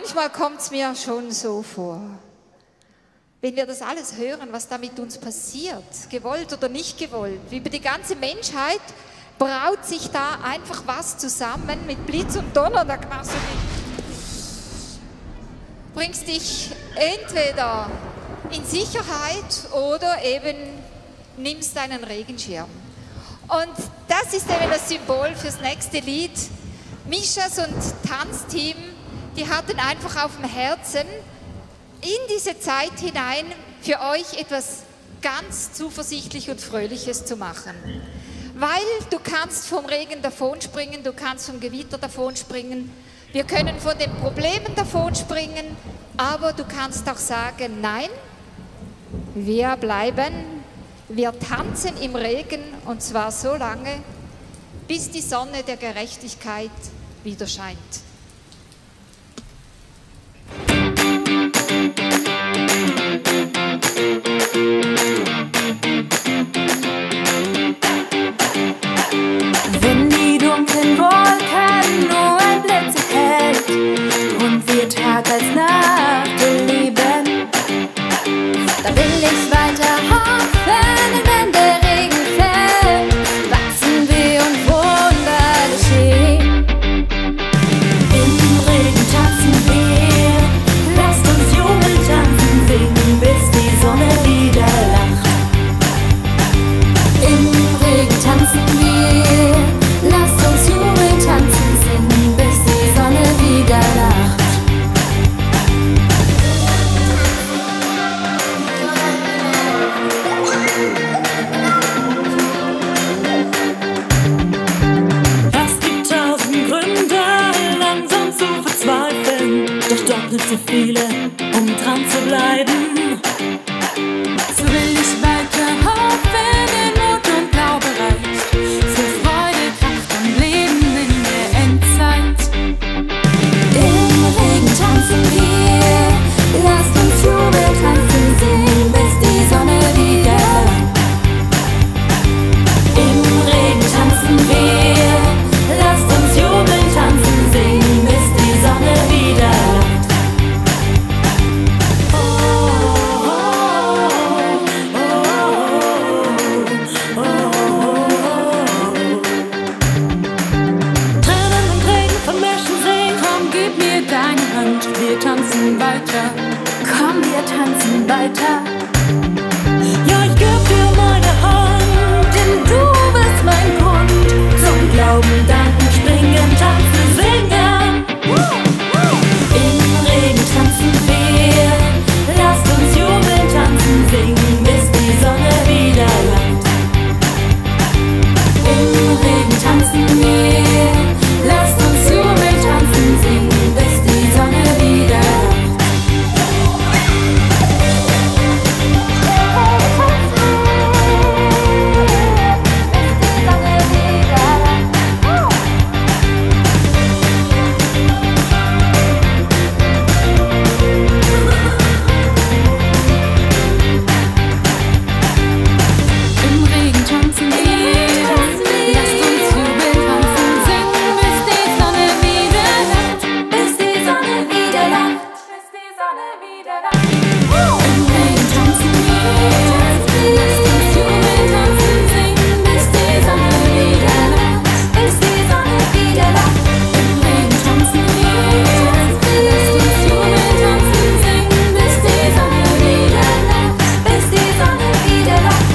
manchmal kommt es mir schon so vor, wenn wir das alles hören, was da mit uns passiert, gewollt oder nicht gewollt, wie über die ganze Menschheit braut sich da einfach was zusammen mit Blitz und Donner, da machst du dich, bringst dich entweder in Sicherheit oder eben nimmst deinen Regenschirm. Und das ist eben das Symbol fürs nächste Lied. Mischas und Tanzteam, die hatten einfach auf dem Herzen, in diese Zeit hinein für euch etwas ganz zuversichtlich und Fröhliches zu machen. Weil du kannst vom Regen davonspringen, du kannst vom Gewitter davonspringen, wir können von den Problemen davonspringen, aber du kannst auch sagen, nein, wir bleiben, wir tanzen im Regen und zwar so lange, bis die Sonne der Gerechtigkeit wieder scheint. Wenn die dunklen Wolken nur ein Blitz hält und wir Tag als Nacht erleben, da will ich weiter hoffen, wenn der Regen fällt, wachsen wir und Wunder geschehen. Im Regen tanzen wir, lasst uns jubeln tanzen, singen, bis die Sonne wieder lacht. Im Regen tanzen wir, lasst uns jubeln tanzen, singen, bis die Sonne wieder lacht. Es gibt 1000 Gründe, langsam zu verzweifeln, doch doppelt so viele, um dran zu bleiben. So will ich weiter hoffen, in Mut und Glaube reicht, für Freude, Kraft und Leben in der Endzeit. Im Regen tanzen wir, lasst uns jubeln tanzen, singen, bis die Sonne wieder lacht. Im Regen tanzen wir, lasst uns jubeln tanzen, singen, bis die Sonne wieder lacht. Oh, oh, oh, oh, oh. Tränen und Regen von Menschen sehen, komm, gib mir deine Hand, wir tanzen weiter, komm, wir tanzen weiter. Ja, ich geb dir meine Hand, denn du bist mein Grund zum Glauben, danken, springen, tanzen, singen. Im Regen tanzen wir, lasst uns jubeln, tanzen, singen, bis die Sonne wieder lacht. Im Regen tanzen wir, lasst uns jubeln, tanzen, singen, bis die Sonne wieder lacht. Im Regen tanzen wir, lasst uns jubeln, tanzen, singen, bis die Sonne wieder lacht, bis die Sonne wieder lacht, bis die Sonne wieder lacht. Im Regen tanzen wir, lasst uns jubeln, tanzen, singen, bis die Sonne wieder lacht, bis die Sonne wieder lacht. Im Regen tanzen wir, lasst uns jubeln, tanzen, singen, bis die Sonne wieder lacht, bis die Sonne wieder lacht.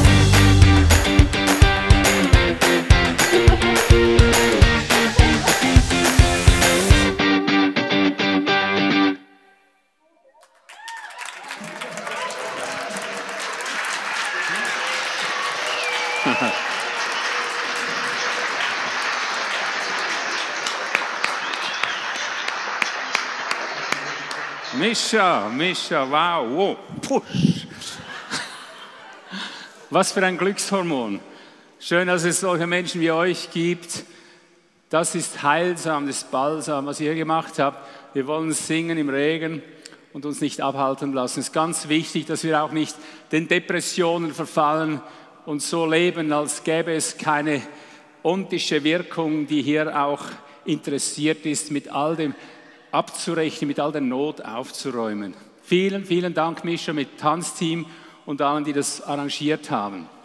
Mischa, wow, wow, push. Was für ein Glückshormon. Schön, dass es solche Menschen wie euch gibt. Das ist heilsam, das ist balsam, was ihr gemacht habt. Wir wollen singen im Regen und uns nicht abhalten lassen. Es ist ganz wichtig, dass wir auch nicht den Depressionen verfallen und so leben, als gäbe es keine ontische Wirkung, die hier auch interessiert ist mit all dem abzurechnen, mit all der Not aufzuräumen. Vielen, vielen Dank, Mischa, mit Tanzteam und allen, die das arrangiert haben.